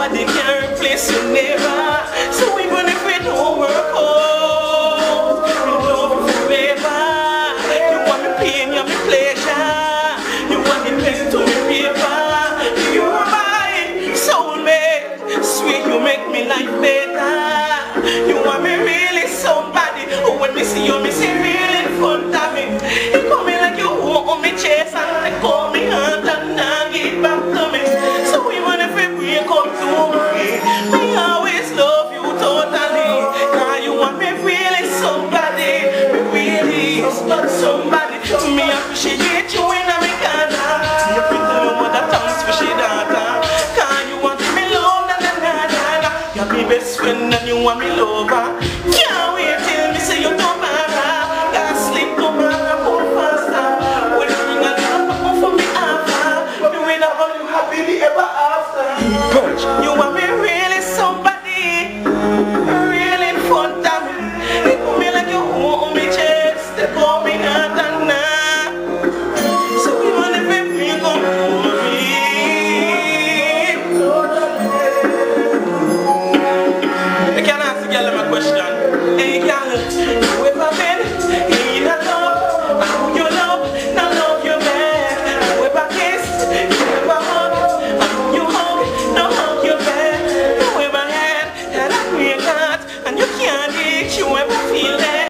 nobody can replace you never. So even if we don't work out, you love me forever. You want me pain, you want me pleasure. You want the pen to me paper. You are my soulmate, sweet, you make me life better. You want me really somebody who when me see you, me see real in front of me. You come in like you walk on me chest and they call me hand and now give back to me. So even if we break up tomorrow, I always love you totally. Now you want me really somebody, really somebody. Me appreciate you in a me corner. You fit to your mother thanks for she daughter. Cause you want me love, na na na na. You're my best friend and you want me lover.